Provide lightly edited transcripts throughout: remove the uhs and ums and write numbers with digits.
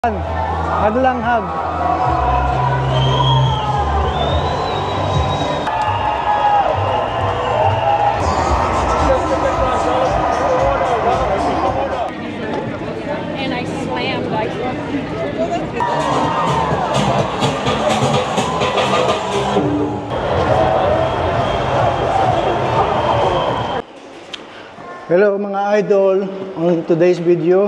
Hug lang, hug. And I slammed. Hello mga idol. On today's video,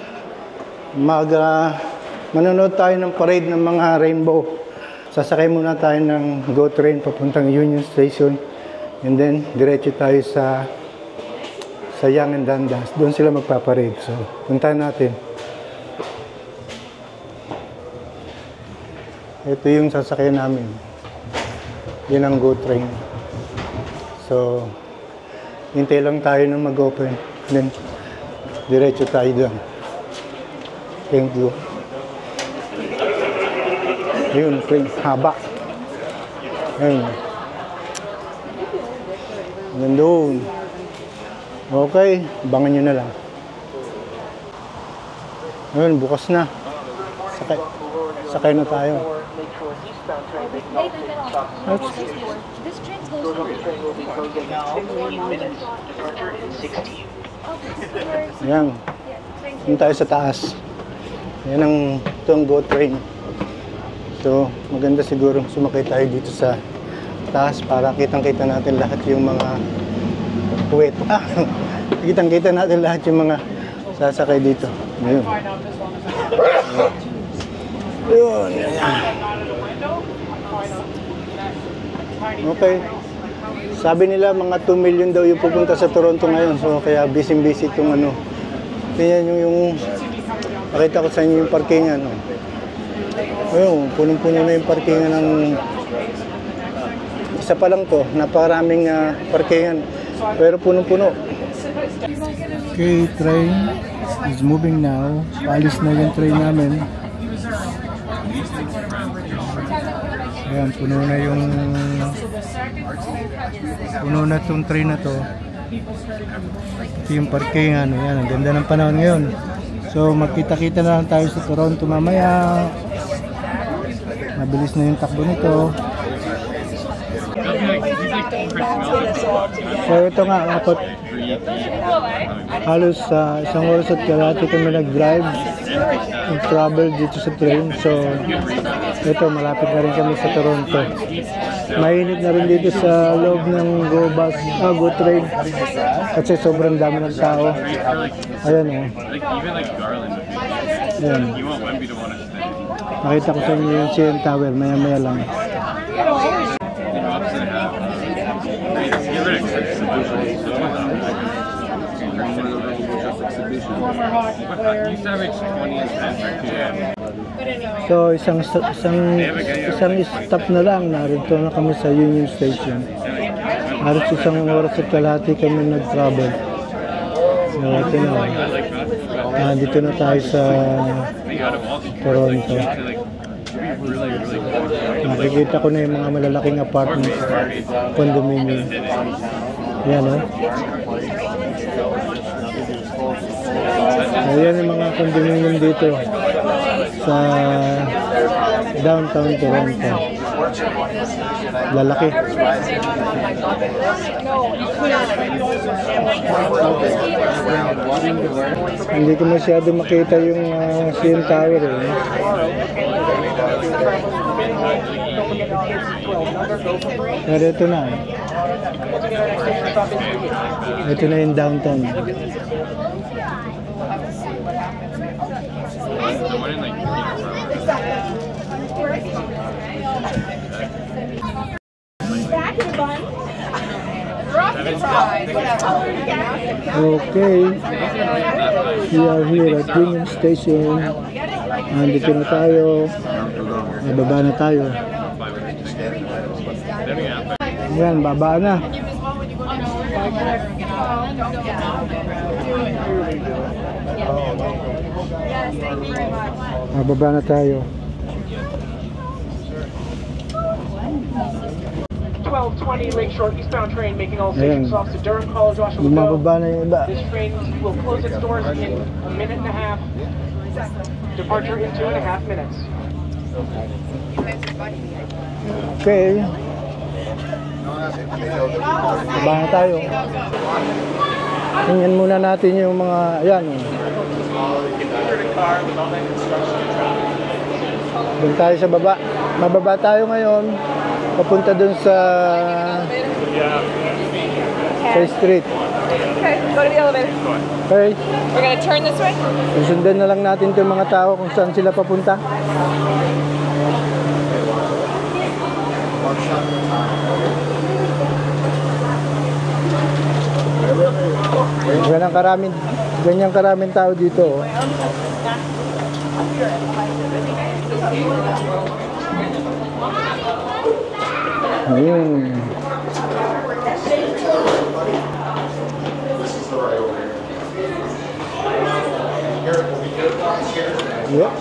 manonood tayo ng parade ng mga rainbow. Sasakay muna tayo ng GO train papuntang Union Station, and then diretso tayo sa Yonge and Dundas. Doon sila magpaparade. So, puntahan natin. Ito yung sasakyan namin. Yun ang GO train. So, hintay lang tayo na mag-open. Then, diretso tayo doon. Thank you. Ayun, train. Haba. Ayun. Nandun. Okay. Abangan nyo na lang. Ayun, bukas na. Sakay na tayo. This train goes Ayan. Doon tayo sa taas. Yan ang itong GO train. So, maganda siguro sumakay tayo dito sa taas para kitang-kita natin lahat yung mga kitang-kita natin lahat yung mga sasakay dito. Ayun. Ayun. Okay. Sabi nila mga 2 million daw yung pupunta sa Toronto ngayon. So, kaya busy-busy itong ano. Tingnan nyo yung pakita ko sa inyo yung parkingan. Ayun, punong-puno na yung parkingan ng isa pa lang to. Napakaraming parkingan. Pero punong-puno. Okay, train is moving now. Paalis na yung train namin. Ayan, puno na itong train na to. Ito yung parkingan. Ayan, ang ganda ng panahon ngayon. So, magkita-kita na lang tayo sa Toronto mamaya. Mabilis na yung takbo nito. So, ito nga, halos isang oras at kalahati kami nag-drive, nag-travel dito sa train. So, ito, malapit na rin kami sa Toronto. Mainit na rin dito sa loob ng GO train kasi sobrang dami ng tao. Ayan o. Ayan. Nakita ko sa inyo yung CN Tower, maya-maya lang. So isang stop na lang, narito na kami sa Union Station. Halos isang oras at kalahati kami nag-travel. So ito na, dito na tayo sa Toronto. Nakikita ko na yung mga malalaking apartments, condominium. Yan o. Ayan yung mga condominium dito sa downtown Toronto. Lalaki. Hindi ko masyado makita yung CN Tower eh. Pero ito na. Ito na yung downtown. Okay, we are here at Union Station. Nandito na tayo. Bababa na tayo. Ayan, baba na. Bababa na tayo. 1220 Lakeshore eastbound train making all stations off to Durham College, Joshua. Bumababa na yung iba. This train will close its doors in a minute and a half. Departure in 2.5 minutes. Okay. Baba na tayo. Tingnan muna natin yung mga, ayan. Doon tayo sa baba. Mababa tayo ngayon. Papunta dun sa street. Okay, go to the elevator. Okay. We're gonna turn this way. Sundan na lang natin itong mga tao kung saan sila papunta. Ganyan karaming tao dito. Oh. Ayun. Yep.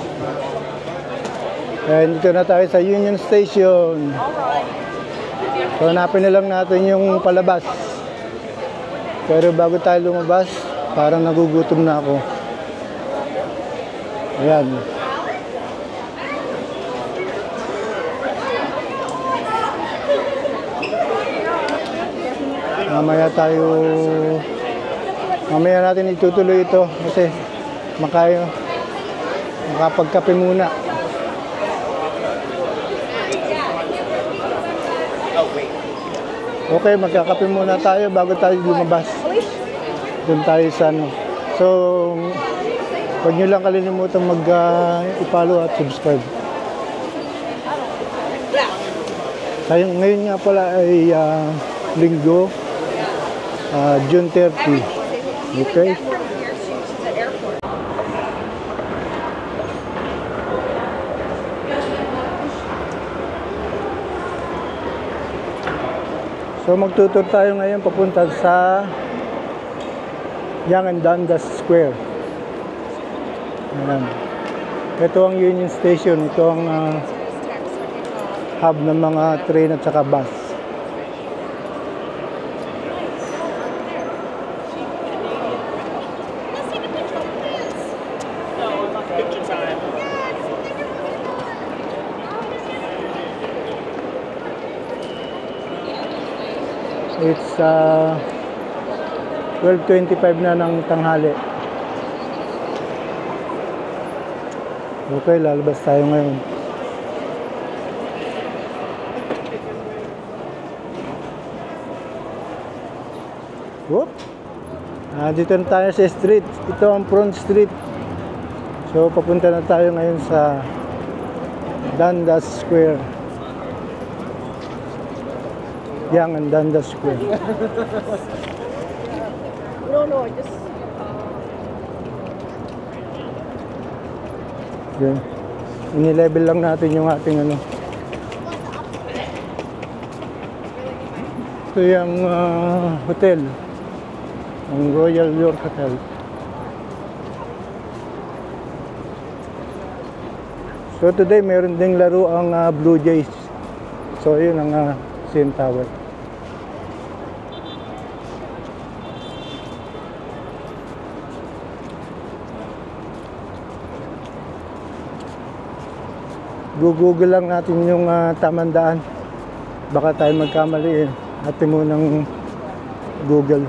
And dito na tayo sa Union Station. So hanapin na lang natin yung palabas. Pero bago tayo lumabas, parang nagugutom na ako. Ayan. Mamaya natin itutuloy ito kasi makapagkape muna. Okay, magkakape muna tayo bago tayo lumabas. Doon tayo sa ano. So, huwag nyo lang kalimutan mag-follow at subscribe. Ngayon nga pala ay Linggo, June 30. Okay? So magtutur tayo ngayon papunta sa Yonge and Dundas Square. Ayan. Ito ang Union Station. Ito ang hub ng mga train at saka bus. It's 12:25 na ng tanghali. Okay, lalabas tayo ngayon. Whoop! Dito na tayo sa street. Ito ang Front Street. So, papunta na tayo ngayon sa Dundas Square. Yonge and Dundas Square. No, I just... Okay. Ini-level lang natin yung ating ano. Ito yung hotel. Ang Royal York Hotel. So today meron ding laro ang Blue Jays. So yun ang CN Tower. Google lang natin yung tamang daan. Baka tayo magkamali eh. Atin mo ng Google.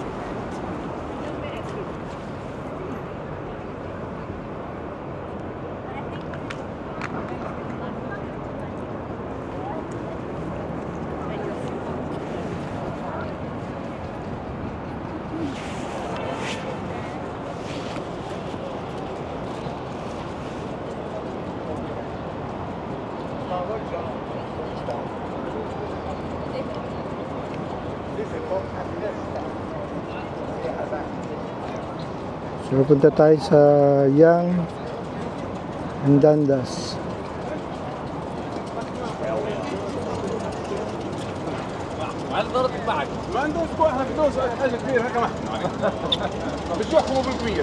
So, punta tayo sa Yonge and Dundas. ما عندهم اسبوع احنا بدوس حاجه كبيره هيك ما بدو يحكموا بالكبير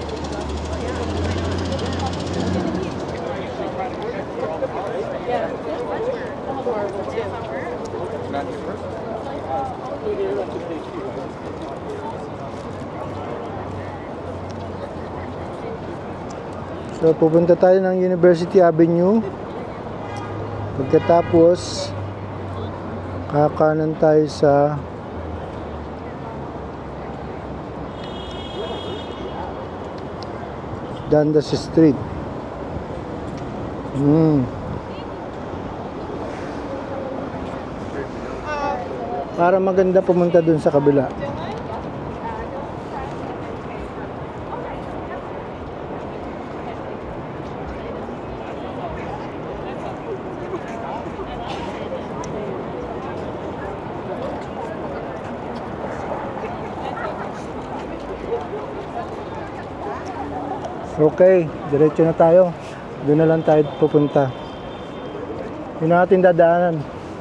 So pupunta tayo ng University Avenue. Pagkatapos kakanan tayo sa Dundas Street. Para maganda pumunta dun sa kabila. Okay, diretso na tayo. Doon na lang tayo pupunta. Yun ang ating dadaanan.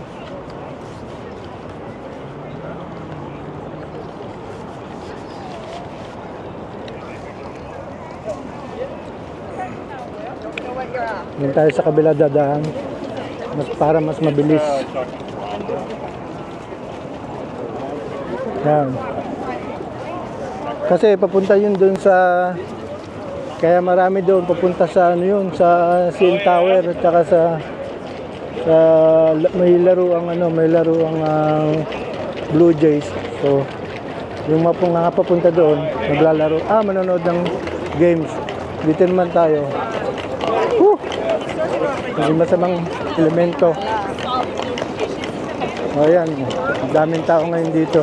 Doon tayo sa kabila dadaan. Para mas mabilis. Yan. Kasi papunta yun doon sa... Kaya marami doon papunta sa ano yun, sa CN Tower at saka sa may laro ang Blue Jays. So yung mga papunta doon naglalaro, manonood ng games. Dito naman tayo. Hindi masamang elemento. Ayan, daming tao ngayon dito.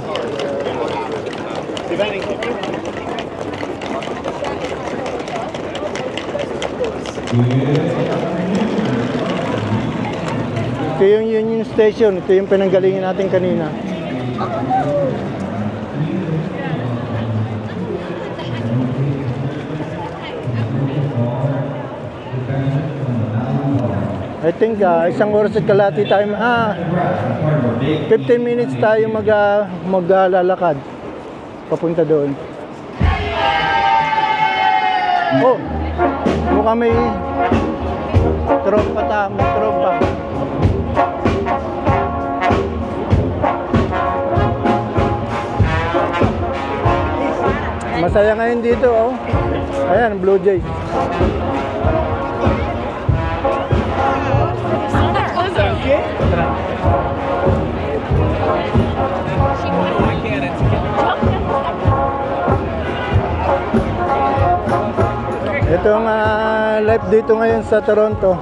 Ito yung Union Station. Ito yung pinanggalingin natin kanina. I think isang oras at kalahati tayo 15 minutes tayo maglalakad papunta doon. Oh, mukhang may trompa. Masaya ngayon dito, oh. Ayan, Blue Jays. Ito ang live dito ngayon sa Toronto.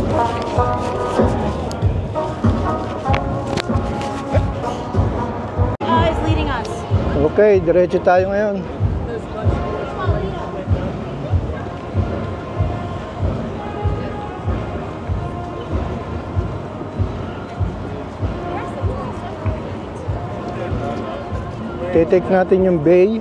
Is leading us. Okay, diretso tayo ngayon. Titik natin yung bay.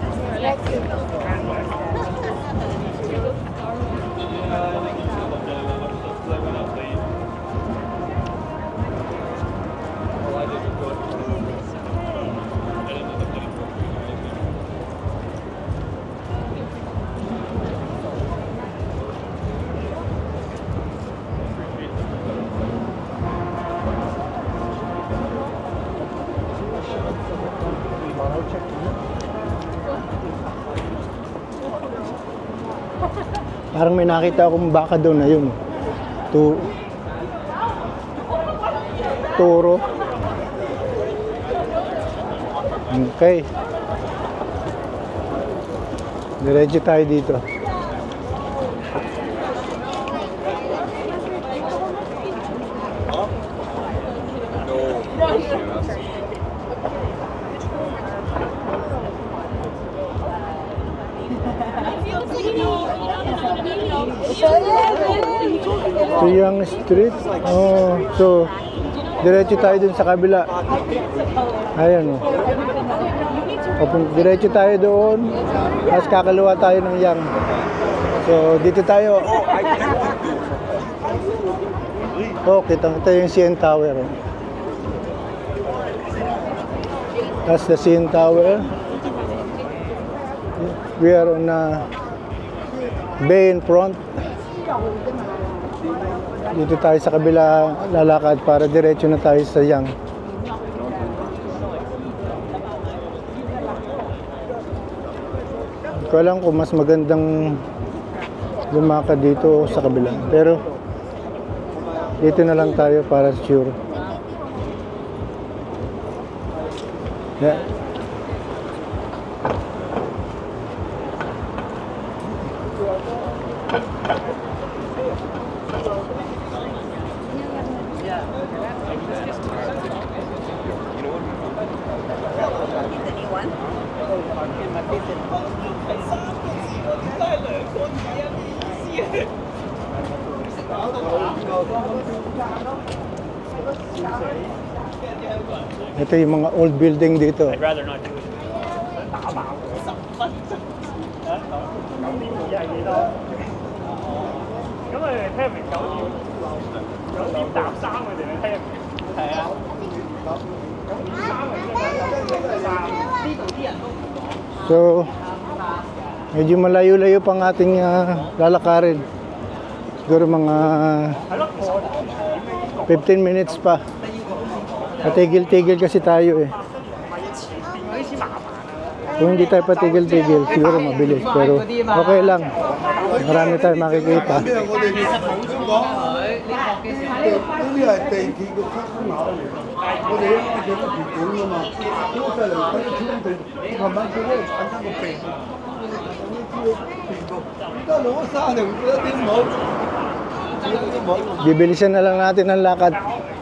Parang may nakita akong baka doon, ayun. Turo. Okay. Diretso tayo dito. Ito yung street. Oh, so diretso tayo dun sa kabila. Ayan, oh. Diretso tayo doon. Tapos kakaliwa tayo ng Yang. So dito tayo. Oh, ito yung CN Tower. Oh. That's the CN Tower. We are on bay in front. Dito tayo sa kabila lalakad para diretso na tayo sa Yang. Hindi ko alam kung mas magandang lumakad dito o sa kabila. Pero dito na lang tayo para sure. Yeah. Ito yung mga old building dito. I'd rather not do it. So, medyo malayo-layo pang ating lalakarin. Siguro mga 15 minutes pa. Patigil-tigil kasi tayo eh. Kung hindi tayo patigil-tigil, siguro mabilis. Pero okay lang. Marami tayo makikita. Bibilisan na lang natin ang lakad.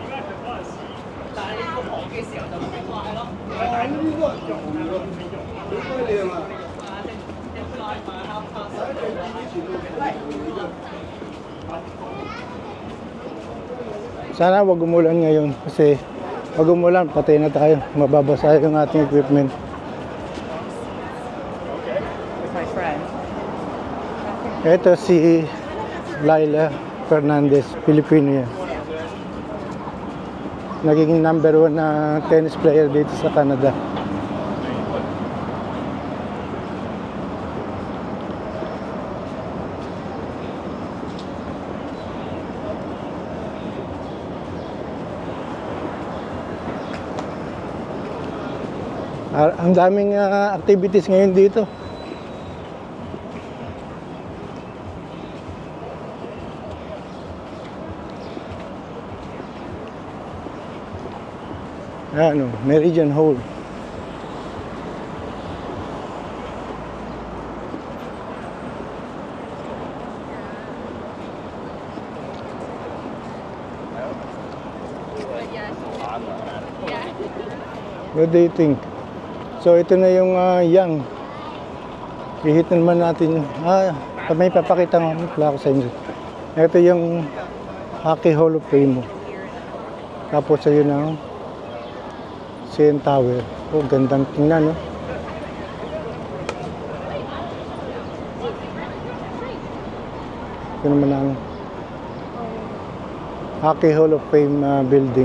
Sana wag umulan ngayon kasi pag umulan patay na tayo, mababasa yung ating equipment. Ito si Laila Fernandez, Filipino yan. Naging number 1 na tennis player dito sa Canada. Ang daming activities ngayon dito. Ano, Meridian Hall. What do you think? So ito na yung young. I-hit naman natin yung may papakita ko sa inyo. Ito yung Hockey Hall of Fame mo. Tapos ayun na CN Tower. Oh, gandang tingnan, no? Ito naman ang Hockey Hall of Fame building.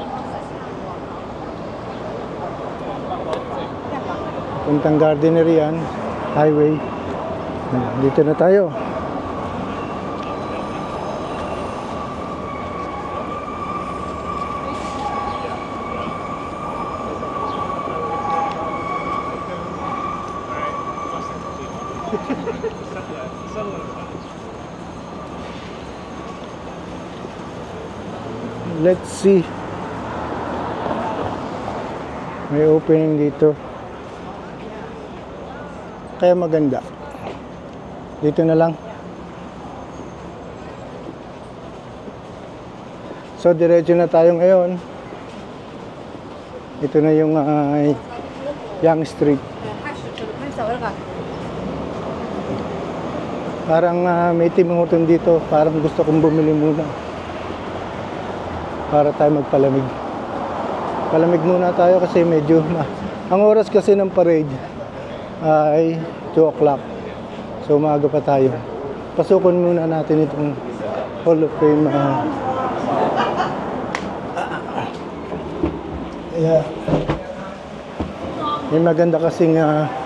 Puntang Gardiner yan, highway. Dito na tayo. Let's see. May opening dito. Kaya maganda. Dito na lang. So diretso na tayo ngayon. Ito na yung Young Street. Parang may timuhuton dito. Parang gusto kong bumili muna. Para tayo magpalamig. Palamig muna tayo kasi medyo ang oras kasi ng parade ay 2 o'clock. So maaga pa tayo. Pasukin muna natin itong Hall of Fame. Yeah. May maganda kasing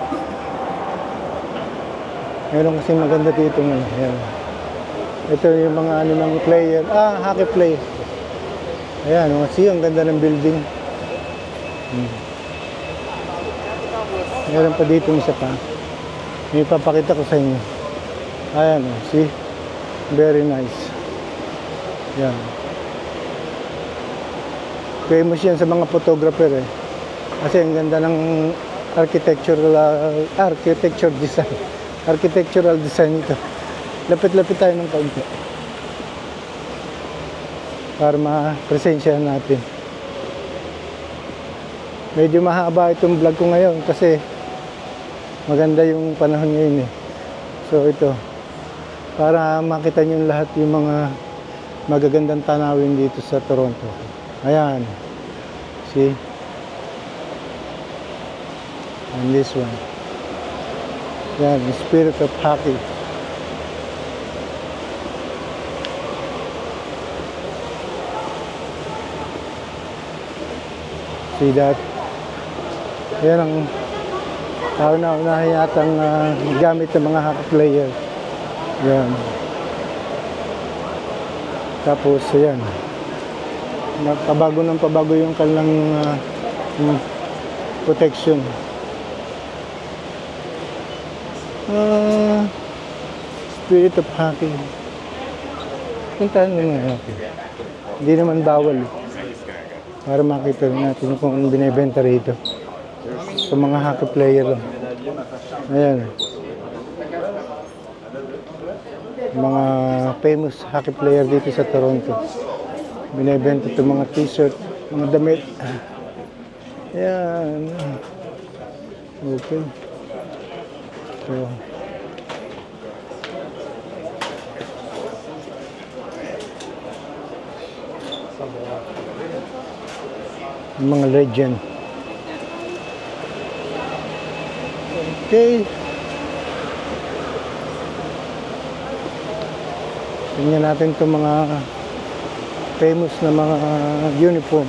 meron kasing maganda dito ngayon. Ayan. Ito yung mga ano ng player. Hockey player. Ayan, ang ganda ng building. Meron pa dito isa pa. May papakita ko sa inyo. Ayan, see? Very nice. Yan. Famous yan sa mga photographer eh. Kasi ang ganda ng architectural design nito. Lapit-lapit tayo ng kaunti para ma-presensya natin. Medyo mahaba itong vlog ko ngayon kasi maganda yung panahon ngayon eh. So ito, para makita nyo lahat yung mga magagandang tanawin dito sa Toronto. Ayan. See? And this one. Yan, the spirit of hockey. See that? Yan ang kauna-unahin yatang gamit ng mga hockey player. Yan. Tapos, yan. Pabago ng pabago yung kanilang protection. Spirit of hockey. Puntahan mo nga natin. Hindi naman bawal. Para makita natin kung anong binibenta rito. Sa mga hockey player lang. Ayan. Mga famous hockey player dito sa Toronto. Binibenta ito mga t-shirt, mga damit. Ayan. Okay. So, mga legend. Okay. Tingnan natin itong mga famous na mga uniform.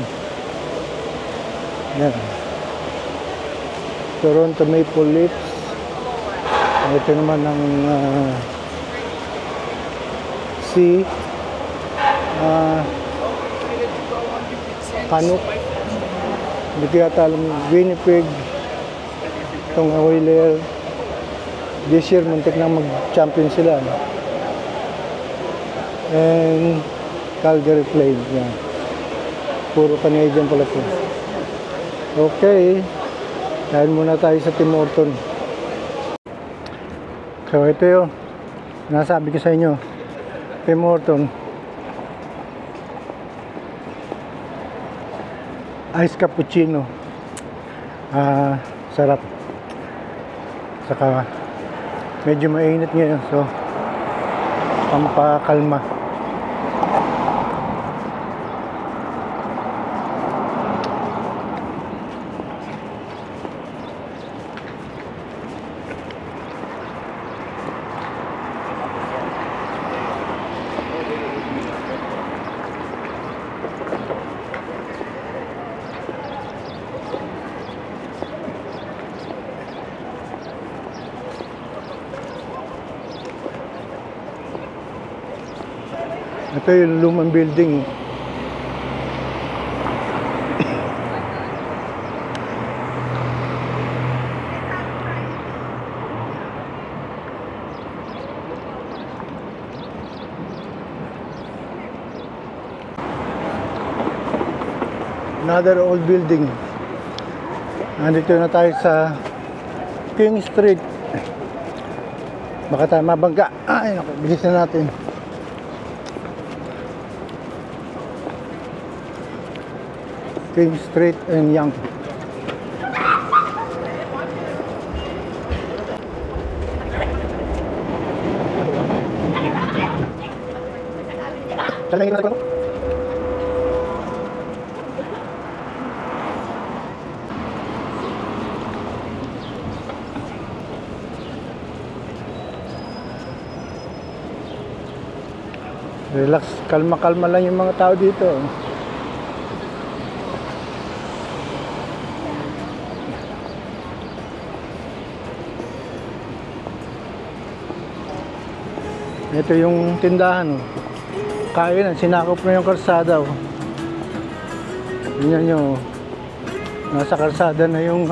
Yan. Toronto Maple Leafs. Ito naman ang Canuck. Hindi ko yata alam. Winnipeg. Itong Oilers. This year, muntik na mag-champion sila. And Calgary Flames. Yan. Puro Canadian pala po. Okay. Dahil muna tayo sa Tim Hortons. So ito yun. Nasabi ko sa inyo. Tim Hortons. Ice cappuccino. Sarap. Saka medyo mainit ngayon. So pampakalma. Ito yung lumang building. Another old building. Nandito na tayo sa King Street. Baka tayo mabangga. Ay naku, bilisan natin. King Street and Yonge. Talagang ito. Relax, kalma-kalma lang yung mga tao dito. Ito yung tindahan. Kainan, sinakop na yung kalsada. Tingnan nyo. Nasa kalsada na yung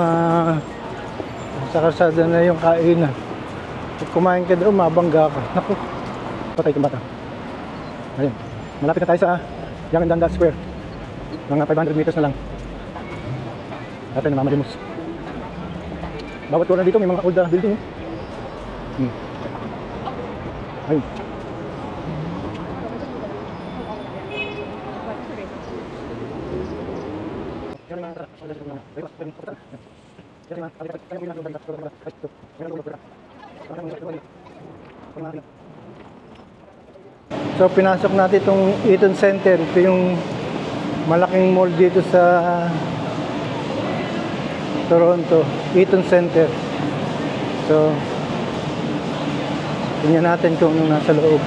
kainan. Pag kumain ka doon, mabangga ka. Naku, patay ka bata. Ayun. Malapit na tayo sa Young and Dundas Square. Mga 500 meters na lang. At tayo namamalimos. Bawat corner dito may mga old building. Ayun. So pinasok natin itong Eaton Center. Ito yung malaking mall dito sa Toronto, Eaton Center. So tingnan natin kung anong nasa loob.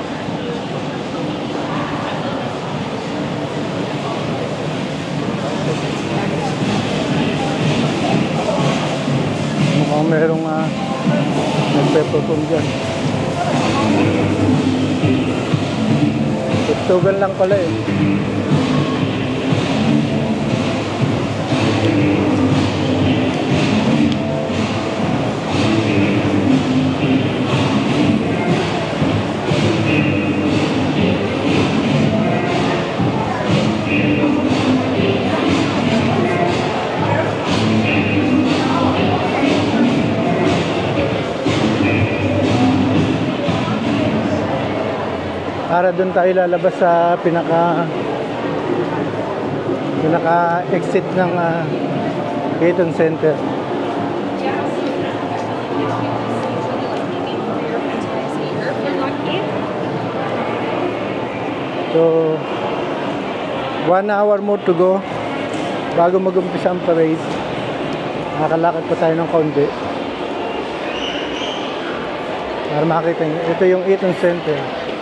Mukhang merong nagpe-perform dyan. Tutugan lang pala eh. Para doon tayo lalabas sa pinaka exit ng Eaton Center. So 1 hour more to go bago mag-umpisa ang parade. Nakakalakad pa tayo ng konti para makita nyo. Ito yung Eaton Center.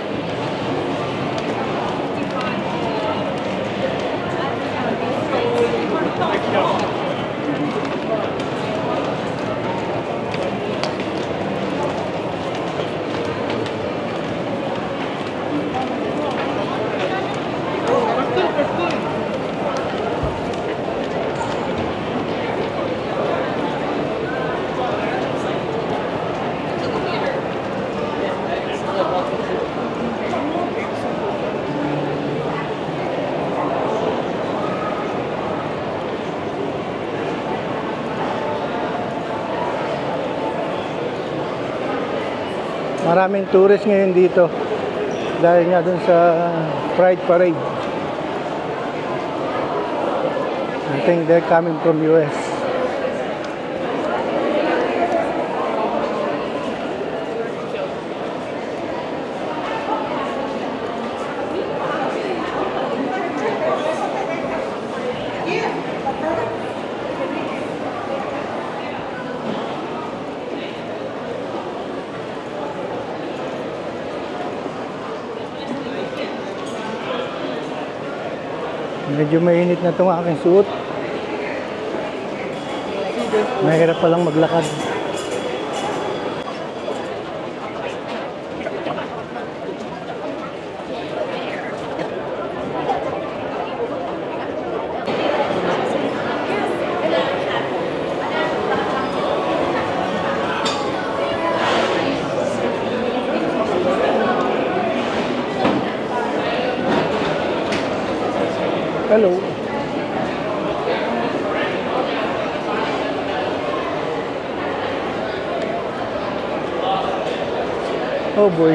Maraming tourist ngayon dito dahil nga dun sa Pride Parade. I think they're coming from US. Medyo mainit na itong aking suot. Mahirap palang maglakad. Hello. Oh boy.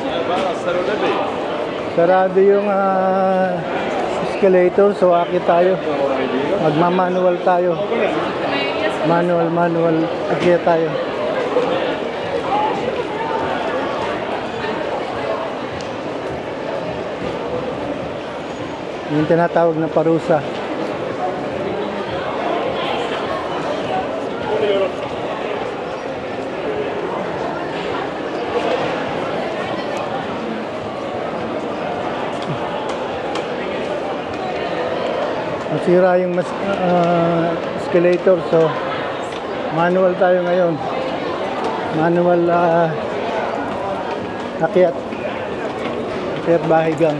Sarado yung escalator, so akit tayo. Magmamanual tayo. Manual akit tayo. Yung tinatawag na parusa. Masira yung escalator, so manual tayo ngayon. Manual akyat bahay gang.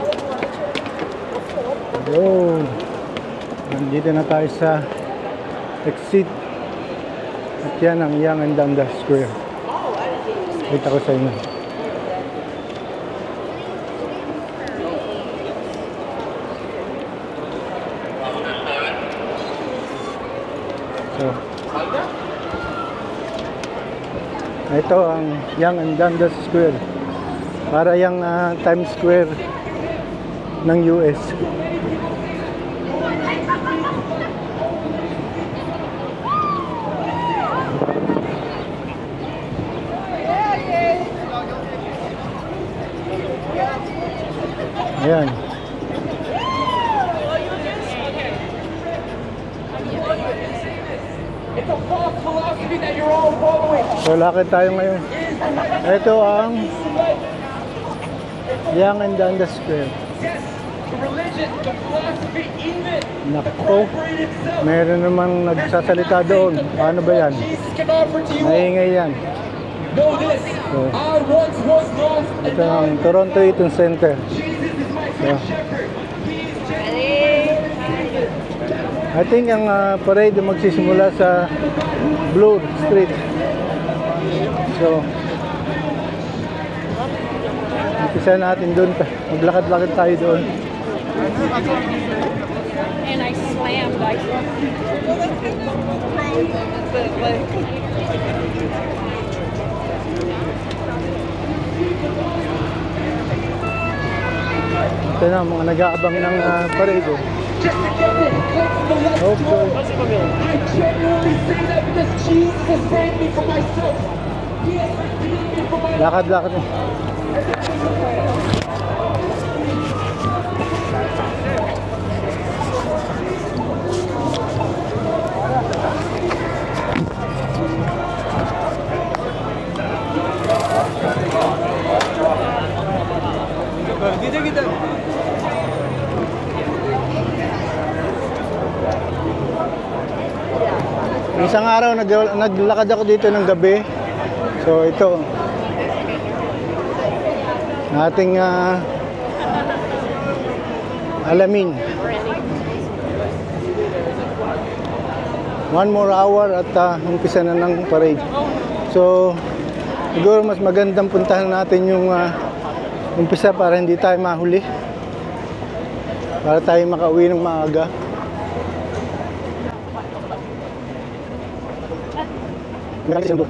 Yun. Nandito na tayo sa exit. At yan ang Young and Dundas Square. Kita ko sa inyo. So, ito ang Young and Dundas Square. Para yung Times Square ng US. Ayan. It's a false philosophy that you're all following. So lakad tayo ngayon. Ito ang Young and Dundas Square. Yes, the religion, the philosophy, even Nako, meron namang nagsasalita doon. Paano ba yan? Jesus can offer to you. Maingay yan. Know this. So, I once was lost and ito now ang Toronto Eaton Center. Jesus is my So, good shepherd. He is I think ang parade magsisimula sa Bloor Street. So, umpisa natin doon. Maglakad-lakad tayo doon. And I slammed. Ito na, mga nag-aabang ng parade. just accepted. Okay. I genuinely say that because Jesus has saved me from myself. He has redeemed me from my Lakad-lakad. Isang araw naglakad ako dito ng gabi. So ito ating alamin. 1 more hour at umpisa na ng parade. So siguro mas magandang puntahan natin yung umpisa para hindi tayo mahuli. Para tayo makauwi ng maaga. So,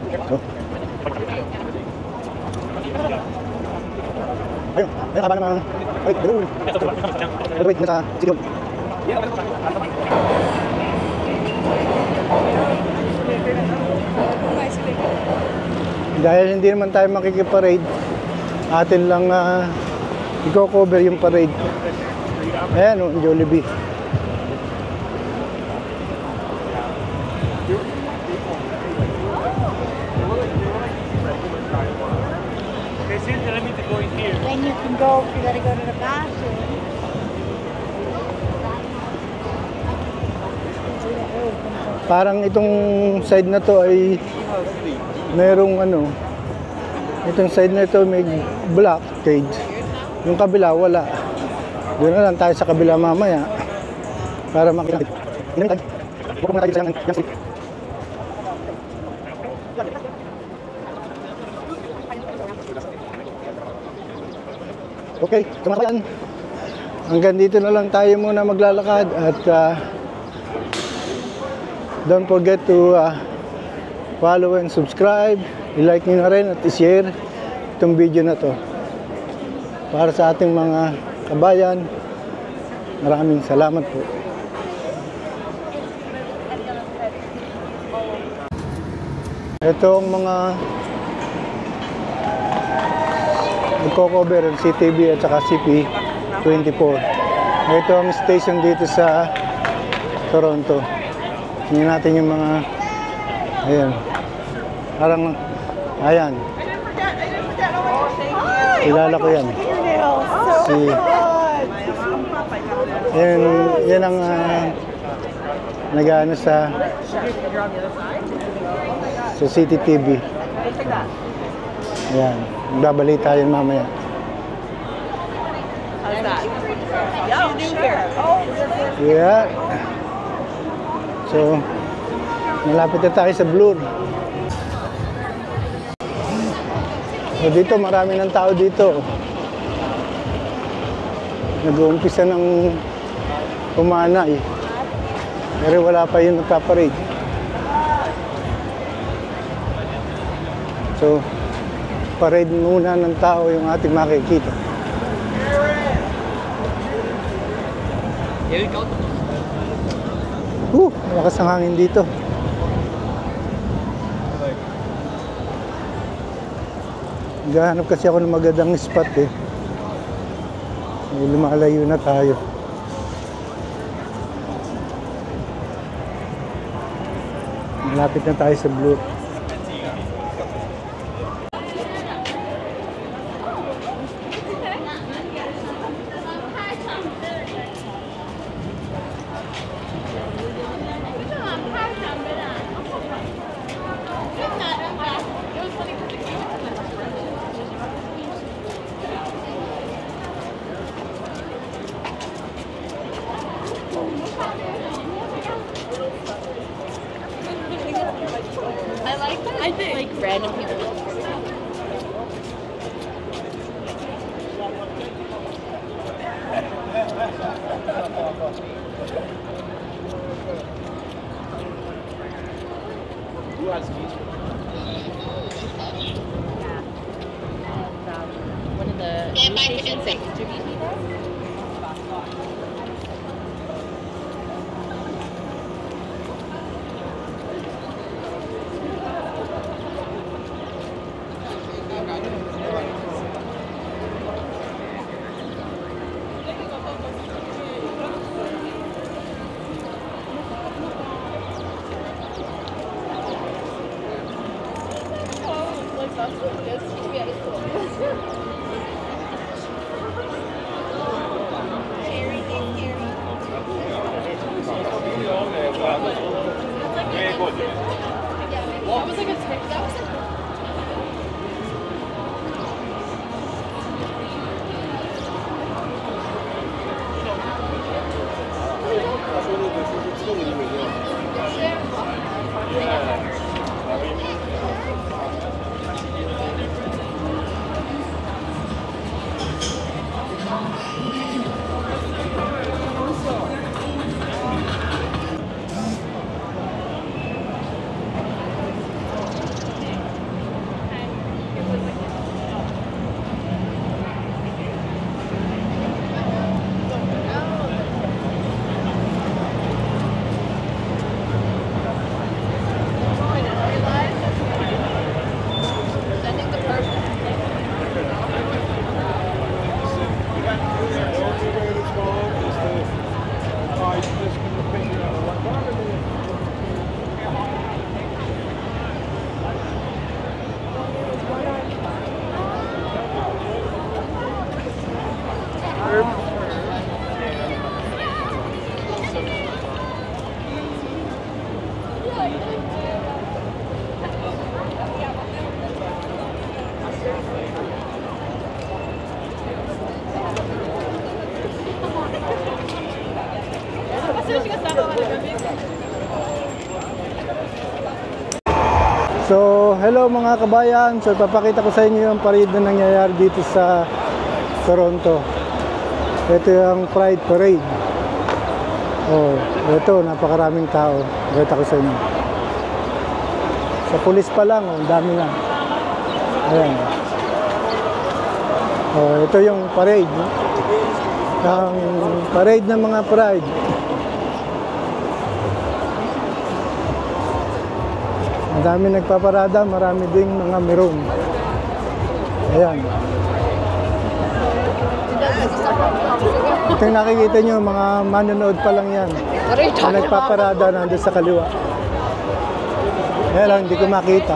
ayun, haba naman. Wait, wait, nasa silong. Dahil hindi naman tayo makikiparade, atin lang i-cover yung parade. Ayan, yung Jollibee. Then you can go, if you gotta go to the bathroom. Parang itong side na to ay merong itong side na ito may blockade. Yung kabila wala. Doon na lang tayo sa kabila mamaya para makita. Huwag muna tayo sa yung street. Okay, kumakayan. Hanggang dito na lang tayo muna maglalakad at don't forget to follow and subscribe. I-like nyo na rin at i-share itong video na to. Para sa ating mga kabayan, maraming salamat po. Ito ang mga nagko-cover ng CTV at saka CP24. Ito ang station dito sa Toronto. Tingnan natin yung mga ayan. Parang ayan. Kilala ko yan. Si yan ang nag-ano sa CCTV. Ayan. Magbabalita yun mamaya. How's that? Yeah, sure. Oh, Yeah. So, Malapit na tayo sa Blur. So dito, marami ng tao dito. Nag-uumpisa ng umanay. Pero wala pa yung nagpaparade. So, parade muna ng tao yung ating makikita. Malakas ang hangin dito. Gahanap kasi ako ng magandang spot eh. Lumalayo na tayo. Malapit na tayo sa Blue. I think like random people. One of the news stations that interviewed me there. What was like a trick? That was like So, hello mga kabayan. So, papakita ko sa inyo yung parade na nangyayari dito sa Toronto. Ito yung Pride Parade. Oh, ito, napakaraming tao. Pakita ko sa inyo. Sa pulis pa lang, oh, ang dami na. Ayan. Oh, ito yung parade. Ang parade ng mga Pride. Marami nagpaparada, marami ding mga meron. Ayan. Ito yung nakikita nyo, mga manonood pa lang yan. Na nagpaparada nandun sa kaliwa. Kaya lang, hindi ko makita.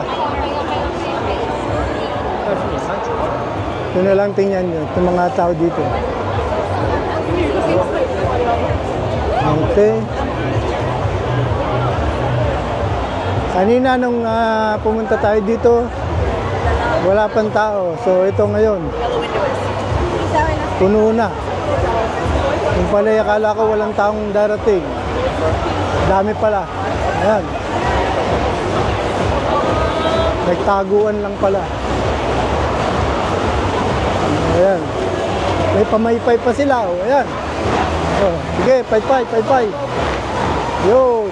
Ito na lang tingnan nyo, itong mga tao dito. Okay. Kanina nung pumunta tayo dito, wala pang tao. So ito ngayon, puno na. Kung pala akala ko walang taong darating. Dami pala. Ayan. Nagtaguan lang pala. Ayan. May pamaypay pa sila. Oh, ayan. Oh, sige, paypay, paypay. Yun.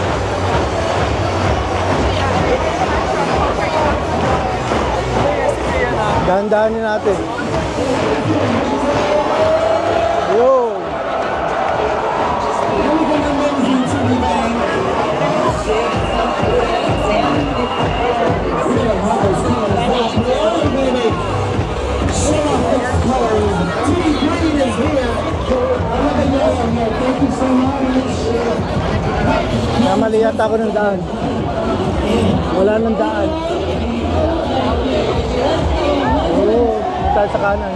Dahan-dahanin natin. Yun. Namali yata ako ng daan. Wala ng daan. Oo, tayo sa kanan.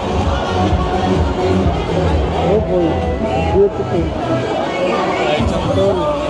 Oh boy, beautiful. Sorry.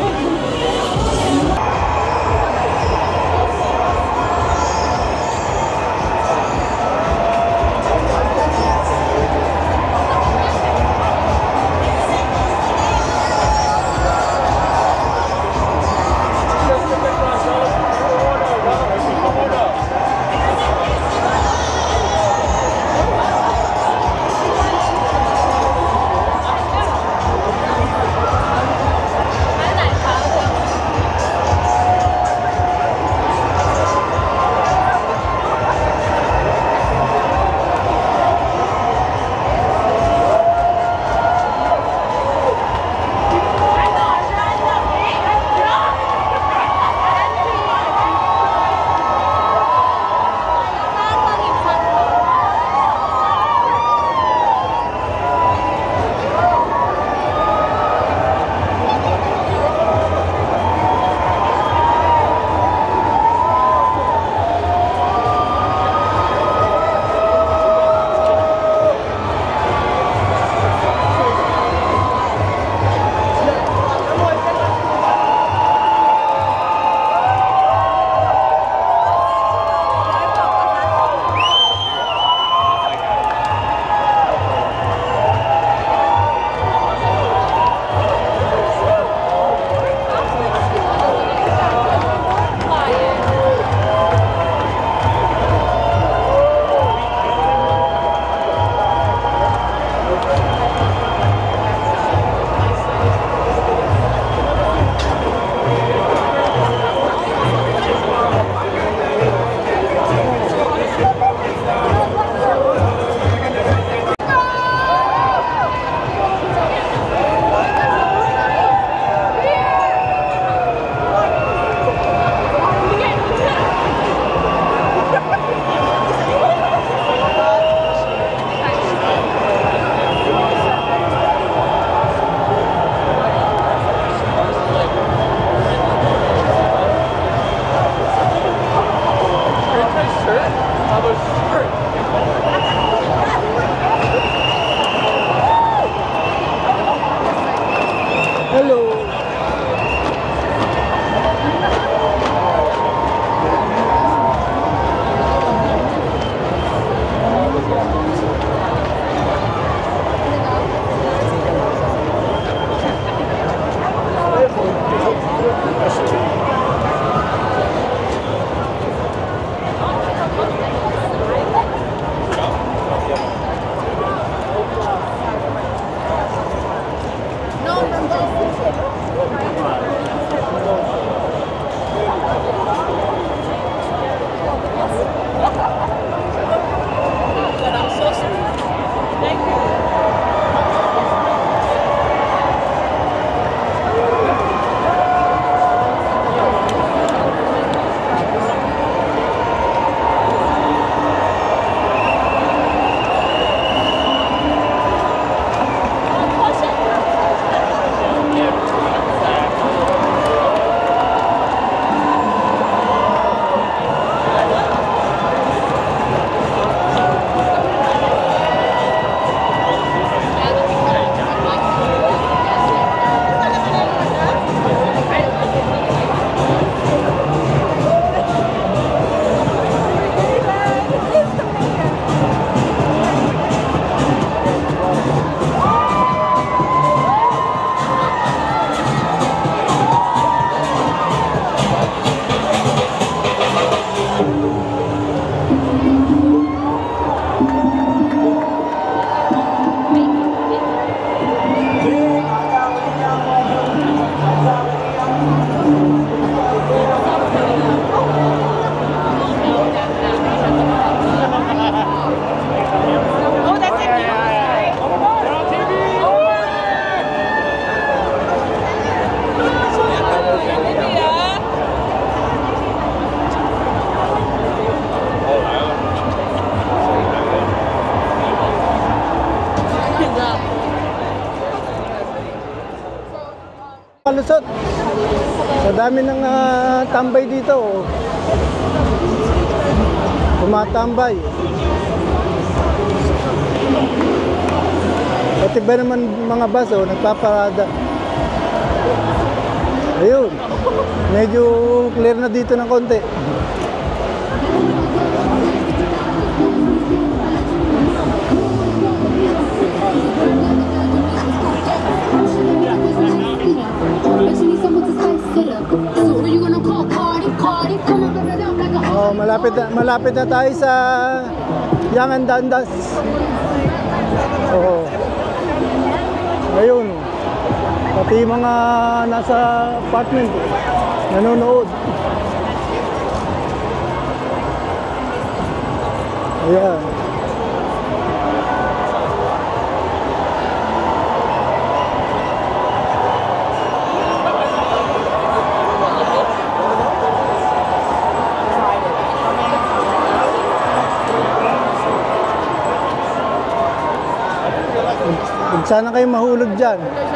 lulusot. Sa dami ng tambay dito. Oh. Tumatambay. At iba naman mga bus, oh, nagpaparada. Ayun. Medyo clear na dito ng konti. Oh, malapit na tayo sa Young and Dundas. Oh. Ayun. Pati yung mga nasa apartment nanonood. Ayan. Huwag sana kayo mahulog dyan.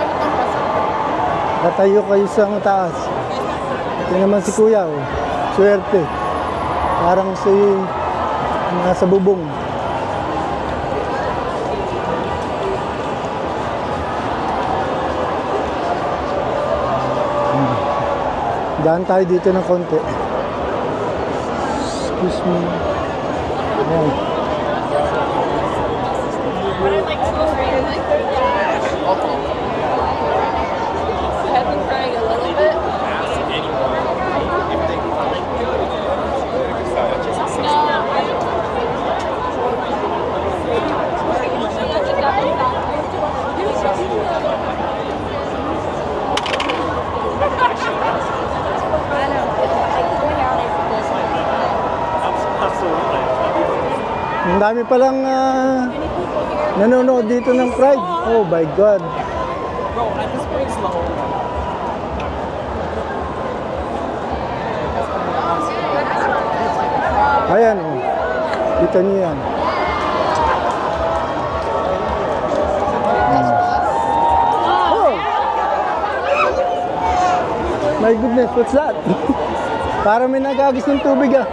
Tatayo kayo sa mataas. Ito naman si Kuya, oh. Swerte. Parang si nasa bubong. Daan tayo dito ng konti. Excuse me. Ayan. I've been crying a little bit. Ang dami palang nanonood dito ng Pride. Oh my God. Ayan, oh. Kita niyo yan. Oh! My goodness, what's that? Parang may nagagis ng tubig, ah.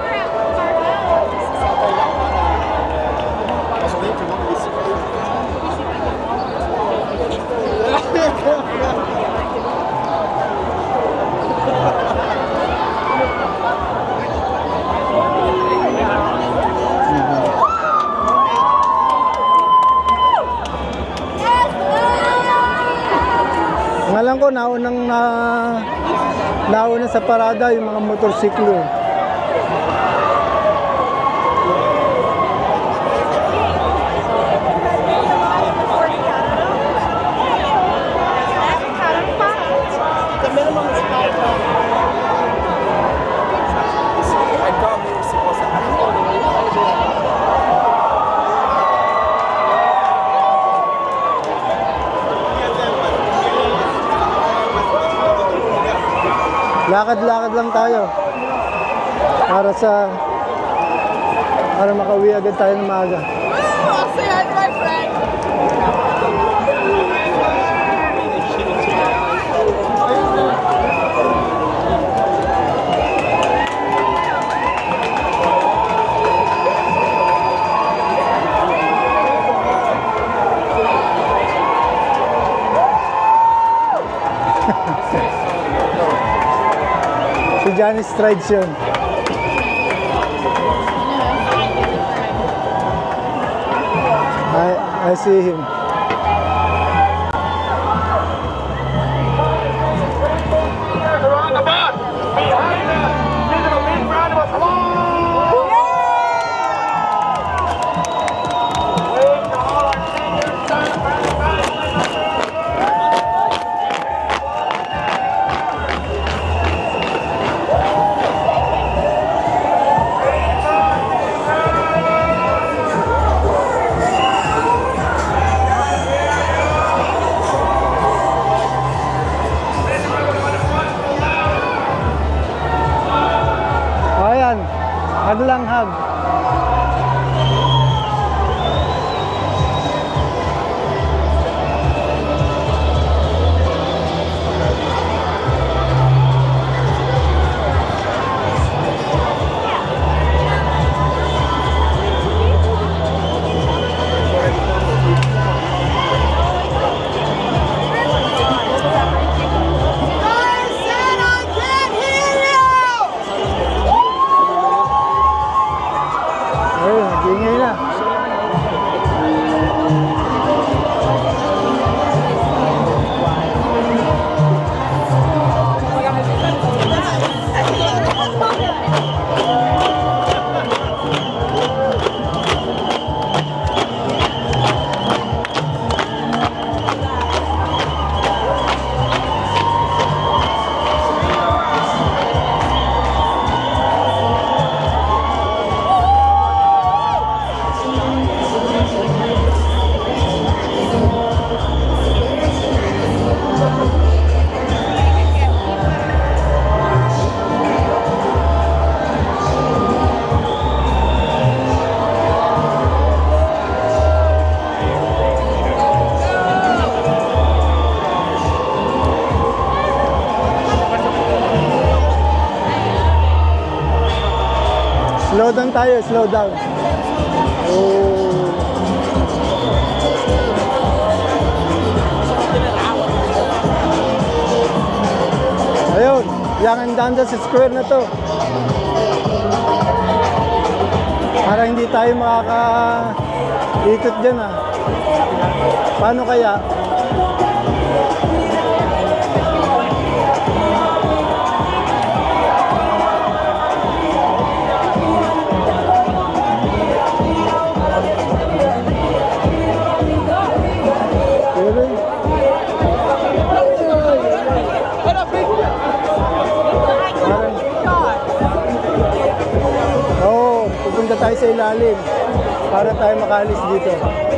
Alam ko, nauna sa parada yung mga motorsiklo. Lakad-lakad lang tayo para makauwi agad tayo ng maaga. I'll say hi to my friend. Si Johnny Strides yun. I see him. They're on the bus! Behind us! Give them a big round of applause! Wave to all our seniors, sons, and hag lang, hag. Slow down tayo, slow down. Oh. Ayun, yan ang daan sa square na to. Para hindi tayo makaka-ikot dyan ah. Paano kaya? Oo, pupunta tayo sa ilalim para tayo makalis dito.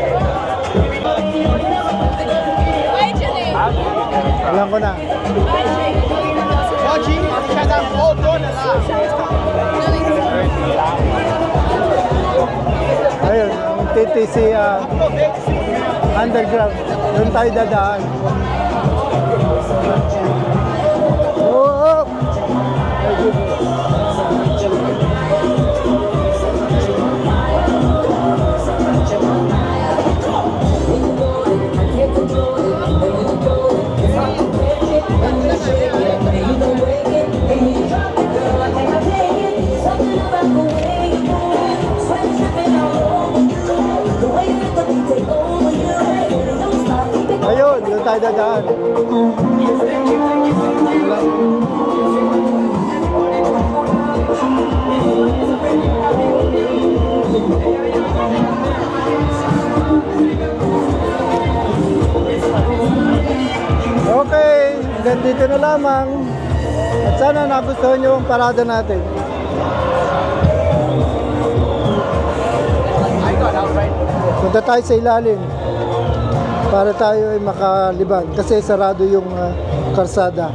Hi, Jenny. Alam ko na. Ayun, ang TTC underground. Doon tayo dadaan. Oh! My goodness. Ayun, doon tayo dadaan. Okay, hanggang dito na lamang. At sana nagustuhan nyo ang parada natin. Punta tayo sa ilalim para tayo ay makalibang kasi sarado yung karsada.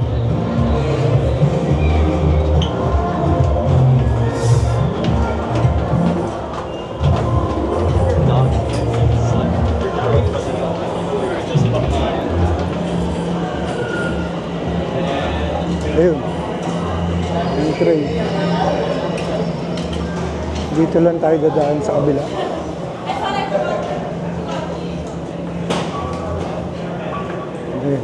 Ayun, yung train. Dito lang tayo dadaan sa kabila. Ayun.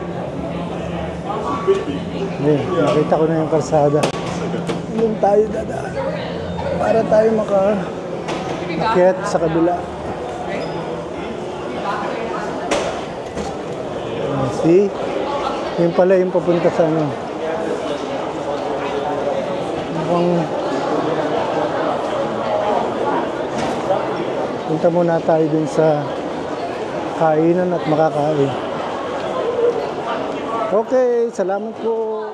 Ayun, nakita ko na yung karsada. Doon tayo dadaan para tayo maka-akyat sa kabila. See? Yun pala yung papunta sa ano. Punta muna tayo dun sa kainan at makakain. Okay, salamat po.